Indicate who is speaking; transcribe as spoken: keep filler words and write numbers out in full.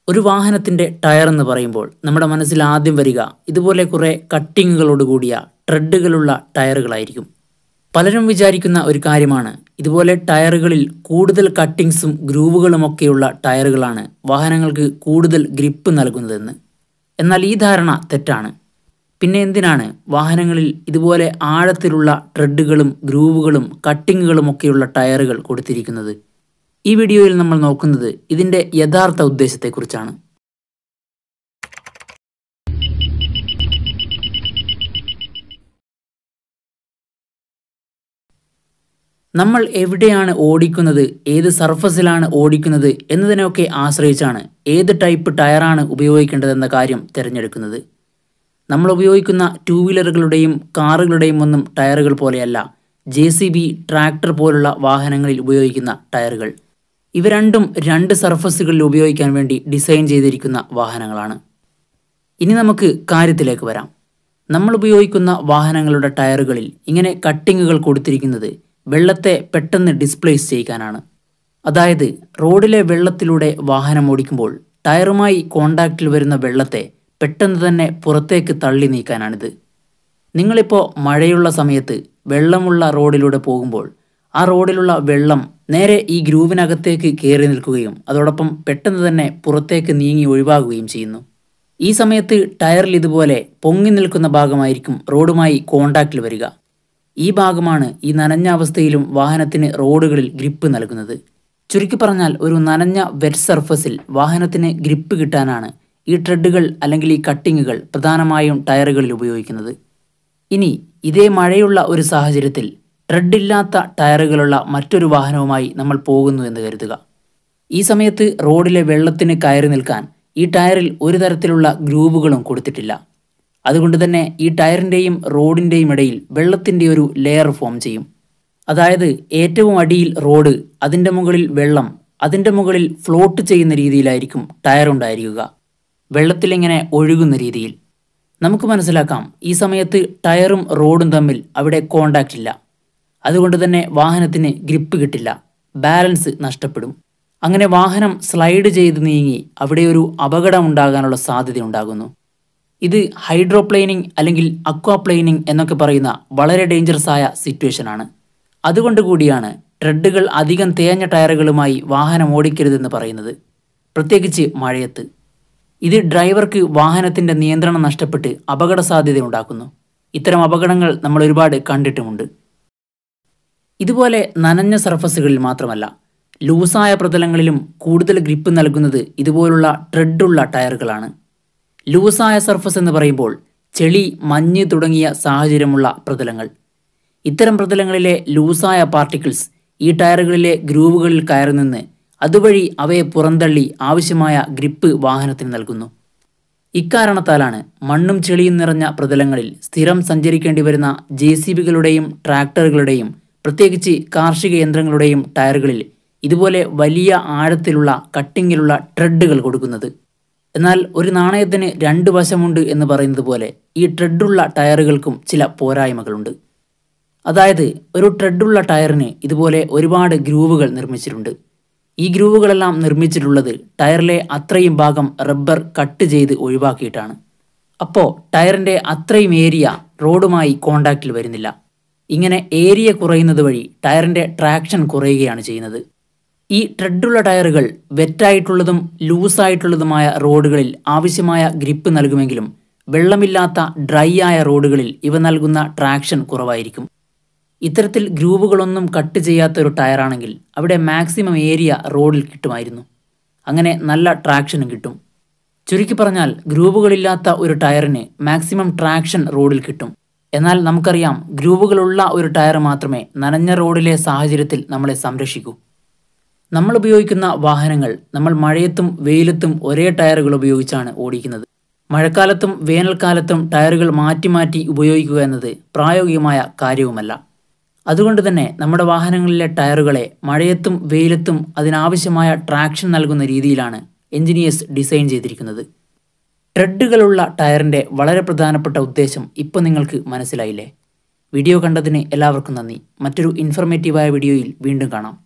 Speaker 1: ഒരു വാഹനത്തിൻ്റെ ടയർ എന്ന് പറയുമ്പോൾ നമ്മുടെ മനസ്സിൽ ആദ്യം വരിക ഇതുപോലെ കുറേ കട്ടിങ്ങുകളോട് കൂടിയ ട്രെഡുകളുള്ള ടയറുകളായിരിക്കും. പലരും വിചാരിക്കുന്ന ഒരു കാര്യമാണ് ഇതുപോലെ ടയറുകളിൽ കൂടുതൽ കട്ടിങ്സും ഗ്രൂവുകളുമൊക്കെയുള്ള ടയറുകളാണ് വാഹനങ്ങൾക്ക് കൂടുതൽ ഗ്രിപ്പ് നൽകുന്നതെന്ന്. എന്നാൽ ഈ ധാരണ തെറ്റാണ്. പിന്നെ എന്തിനാണ് വാഹനങ്ങളിൽ ഇതുപോലെ ആഴത്തിലുള്ള ട്രെഡുകളും ഗ്രൂവുകളും കട്ടിങ്ങുകളുമൊക്കെയുള്ള ടയറുകൾ കൊടുത്തിരിക്കുന്നത്? ഈ വീഡിയോയിൽ നമ്മൾ നോക്കുന്നത് ഇതിൻ്റെ യഥാർത്ഥ ഉദ്ദേശത്തെക്കുറിച്ചാണ്. നമ്മൾ എവിടെയാണ് ഓടിക്കുന്നത്, ഏത് സർഫസിലാണ് ഓടിക്കുന്നത് എന്നതിനെയൊക്കെ ആശ്രയിച്ചാണ് ഏത് ടൈപ്പ് ടയറാണ് ഉപയോഗിക്കേണ്ടതെന്ന കാര്യം തിരഞ്ഞെടുക്കുന്നത്. നമ്മൾ ഉപയോഗിക്കുന്ന ടൂ വീലറുകളുടെയും കാറുകളുടെയും ഒന്നും ടയറുകൾ പോലെയല്ല ജെ സി ബി, ട്രാക്ടർ പോലുള്ള വാഹനങ്ങളിൽ ഉപയോഗിക്കുന്ന ടയറുകൾ. ഇവ രണ്ടും രണ്ട് സർഫസുകളിൽ ഉപയോഗിക്കാൻ വേണ്ടി ഡിസൈൻ ചെയ്തിരിക്കുന്ന വാഹനങ്ങളാണ്. ഇനി നമുക്ക് കാര്യത്തിലേക്ക് വരാം. നമ്മൾ ഉപയോഗിക്കുന്ന വാഹനങ്ങളുടെ ടയറുകളിൽ ഇങ്ങനെ കട്ടിങ്ങുകൾ കൊടുത്തിരിക്കുന്നത് വെള്ളത്തെ പെട്ടെന്ന് ഡിസ്പ്ലേസ് ചെയ്യിക്കാനാണ്. അതായത് റോഡിലെ വെള്ളത്തിലൂടെ വാഹനം ഓടിക്കുമ്പോൾ ടയറുമായി കോണ്ടാക്റ്റിൽ വരുന്ന വെള്ളത്തെ പെട്ടെന്ന് തന്നെ പുറത്തേക്ക് തള്ളി നീക്കാനാണിത്. നിങ്ങളിപ്പോൾ മഴയുള്ള സമയത്ത് വെള്ളമുള്ള റോഡിലൂടെ പോകുമ്പോൾ ആ റോഡിലുള്ള വെള്ളം നേരെ ഈ ഗ്രൂവിനകത്തേക്ക് കയറി നിൽക്കുകയും അതോടൊപ്പം പെട്ടെന്ന് തന്നെ പുറത്തേക്ക് നീങ്ങി ഒഴിവാകുകയും ചെയ്യുന്നു. ഈ സമയത്ത് ടയറിൽ ഇതുപോലെ പൊങ്ങി നിൽക്കുന്ന ഭാഗമായിരിക്കും റോഡുമായി കോണ്ടാക്റ്റിൽ വരിക. ഈ ഭാഗമാണ് ഈ നനഞ്ഞ അവസ്ഥയിലും വാഹനത്തിന് റോഡുകളിൽ ഗ്രിപ്പ് നൽകുന്നത്. ചുരുക്കി പറഞ്ഞാൽ ഒരു നനഞ്ഞ വെറ്റ് സർഫസിൽ വാഹനത്തിന് ഗ്രിപ്പ് കിട്ടാനാണ് ഈ ട്രെഡുകൾ അല്ലെങ്കിൽ ഈ കട്ടിങ്ങുകൾ പ്രധാനമായും ടയറുകളിൽ ഉപയോഗിക്കുന്നത്. ഇനി ഇതേ മഴയുള്ള ഒരു സാഹചര്യത്തിൽ ട്രെഡില്ലാത്ത ടയറുകളുള്ള മറ്റൊരു വാഹനവുമായി നമ്മൾ പോകുന്നു എന്ന് കരുതുക. ഈ സമയത്ത് റോഡിലെ വെള്ളത്തിന് കയറി നിൽക്കാൻ ഈ ടയറിൽ ഒരു തരത്തിലുള്ള ഗ്രൂവുകളും കൊടുത്തിട്ടില്ല. അതുകൊണ്ട് തന്നെ ഈ ടയറിൻ്റെയും റോഡിൻ്റെയും ഇടയിൽ വെള്ളത്തിൻ്റെ ഒരു ലെയർ ഫോം ചെയ്യും. അതായത് ഏറ്റവും അടിയിൽ റോഡ്, അതിൻ്റെ മുകളിൽ വെള്ളം, അതിൻ്റെ മുകളിൽ ഫ്ലോട്ട് ചെയ്യുന്ന രീതിയിലായിരിക്കും ടയർ ഉണ്ടായിരിക്കുക, വെള്ളത്തിലിങ്ങനെ ഒഴുകുന്ന രീതിയിൽ. നമുക്ക് മനസ്സിലാക്കാം ഈ സമയത്ത് ടയറും റോഡും തമ്മിൽ അവിടെ കോണ്ടാക്റ്റ് ഇല്ല. അതുകൊണ്ട് തന്നെ വാഹനത്തിന് ഗ്രിപ്പ് കിട്ടില്ല, ബാലൻസ് നഷ്ടപ്പെടും. അങ്ങനെ വാഹനം സ്ലൈഡ് ചെയ്ത് നീങ്ങി അവിടെ ഒരു അപകടം ഉണ്ടാകാനുള്ള സാധ്യത ഉണ്ടാകുന്നു. ഇത് ഹൈഡ്രോപ്ലെയിനിങ് അല്ലെങ്കിൽ അക്വാപ്ലെയിനിങ് എന്നൊക്കെ പറയുന്ന വളരെ ഡേഞ്ചറസ് ആയ സിറ്റുവേഷനാണ്. അതുകൊണ്ട് കൂടിയാണ് ട്രെഡുകൾ അധികം തേഞ്ഞ ടയറുകളുമായി വാഹനം ഓടിക്കരുതെന്ന് പറയുന്നത്, പ്രത്യേകിച്ച് മഴയത്ത്. ഇത് ഡ്രൈവർക്ക് വാഹനത്തിൻ്റെ നിയന്ത്രണം നഷ്ടപ്പെട്ട് അപകട സാധ്യത ഉണ്ടാക്കുന്നു. ഇത്തരം അപകടങ്ങൾ നമ്മൾ ഒരുപാട് കണ്ടിട്ടുമുണ്ട്. ഇതുപോലെ നനഞ്ഞ സർഫസുകളിൽ മാത്രമല്ല, ലൂസായ പ്രതലങ്ങളിലും കൂടുതൽ ഗ്രിപ്പ് നൽകുന്നത് ഇതുപോലുള്ള ട്രെഡുള്ള ടയറുകളാണ്. ലൂസായ സർഫസ് എന്ന് പറയുമ്പോൾ ചെളി, മഞ്ഞ് തുടങ്ങിയ സാഹചര്യമുള്ള പ്രതലങ്ങൾ. ഇത്തരം പ്രതലങ്ങളിലെ ലൂസായ പാർട്ടിക്കിൾസ് ഈ ടയറുകളിലെ ഗ്രൂവുകളിൽ കയറി നിന്ന് അതുവഴി അവയെ പുറന്തള്ളി ആവശ്യമായ ഗ്രിപ്പ് വാഹനത്തിന് നൽകുന്നു. ഇക്കാരണത്താലാണ് മണ്ണും ചെളിയും നിറഞ്ഞ പ്രതലങ്ങളിൽ സ്ഥിരം സഞ്ചരിക്കേണ്ടി വരുന്ന ജെ സി ബികളുടെയും ട്രാക്ടറുകളുടെയും പ്രത്യേകിച്ച് കാർഷിക യന്ത്രങ്ങളുടെയും ടയറുകളിൽ ഇതുപോലെ വലിയ ആഴത്തിലുള്ള കട്ടിങ്ങിലുള്ള ട്രെഡുകൾ കൊടുക്കുന്നത്. എന്നാൽ ഒരു നാണയത്തിന് രണ്ട് വശമുണ്ട് എന്ന് പറയുന്നത് പോലെ ഈ ട്രെഡുള്ള ടയറുകൾക്കും ചില പോരായ്മകളുണ്ട്. അതായത് ഒരു ട്രെഡുള്ള ടയറിന് ഇതുപോലെ ഒരുപാട് ഗ്രൂവുകൾ നിർമ്മിച്ചിട്ടുണ്ട്. ഈ ഗ്രൂവുകളെല്ലാം നിർമ്മിച്ചിട്ടുള്ളത് ടയറിലെ അത്രയും ഭാഗം റബ്ബർ കട്ട് ചെയ്ത് ഒഴിവാക്കിയിട്ടാണ്. അപ്പോൾ ടയറിൻ്റെ അത്രയും ഏരിയ റോഡുമായി കോണ്ടാക്റ്റിൽ വരുന്നില്ല. ഇങ്ങനെ ഏരിയ കുറയുന്നത് വഴി ടയറിൻ്റെ ട്രാക്ഷൻ കുറയുകയാണ് ചെയ്യുന്നത്. ഈ ട്രെഡുള്ള ടയറുകൾ വെറ്റായിട്ടുള്ളതും ലൂസായിട്ടുള്ളതുമായ റോഡുകളിൽ ആവശ്യമായ ഗ്രിപ്പ് നൽകുമെങ്കിലും വെള്ളമില്ലാത്ത ഡ്രൈ ആയ റോഡുകളിൽ ഇവ നൽകുന്ന ട്രാക്ഷൻ കുറവായിരിക്കും. ഇത്തരത്തിൽ ഗ്രൂവുകളൊന്നും കട്ട് ചെയ്യാത്ത ഒരു ടയറാണെങ്കിൽ അവിടെ മാക്സിമം ഏരിയ റോഡിൽ കിട്ടുമായിരുന്നു. അങ്ങനെ നല്ല ട്രാക്ഷനും കിട്ടും. ചുരുക്കി പറഞ്ഞാൽ ഗ്രൂവുകളില്ലാത്ത ഒരു ടയറിന് മാക്സിമം ട്രാക്ഷൻ റോഡിൽ കിട്ടും. എന്നാൽ നമുക്കറിയാം ഗ്രൂവുകളുള്ള ഒരു ടയർ മാത്രമേ നനഞ്ഞ റോഡിലെ സാഹചര്യത്തിൽ നമ്മളെ സംരക്ഷിക്കൂ. നമ്മൾ ഉപയോഗിക്കുന്ന വാഹനങ്ങൾ നമ്മൾ മഴയത്തും വെയിലത്തും ഒരേ ടയറുകൾ ഉപയോഗിച്ചാണ് ഓടിക്കുന്നത്. മഴക്കാലത്തും വേനൽക്കാലത്തും ടയറുകൾ മാറ്റി മാറ്റി ഉപയോഗിക്കുക എന്നത് പ്രായോഗികമായ കാര്യവുമല്ല. അതുകൊണ്ട് തന്നെ നമ്മുടെ വാഹനങ്ങളിലെ ടയറുകളെ മഴയത്തും വെയിലത്തും അതിനാവശ്യമായ ട്രാക്ഷൻ നൽകുന്ന രീതിയിലാണ് എഞ്ചിനീയേഴ്സ് ഡിസൈൻ ചെയ്തിരിക്കുന്നത്. ട്രെഡുകളുള്ള ടയറിൻ്റെ വളരെ പ്രധാനപ്പെട്ട ഉദ്ദേശം ഇപ്പോൾ നിങ്ങൾക്ക് മനസ്സിലായില്ലേ? വീഡിയോ കണ്ടതിന് എല്ലാവർക്കും നന്ദി. മറ്റൊരു ഇൻഫർമേറ്റീവായ വീഡിയോയിൽ വീണ്ടും കാണാം.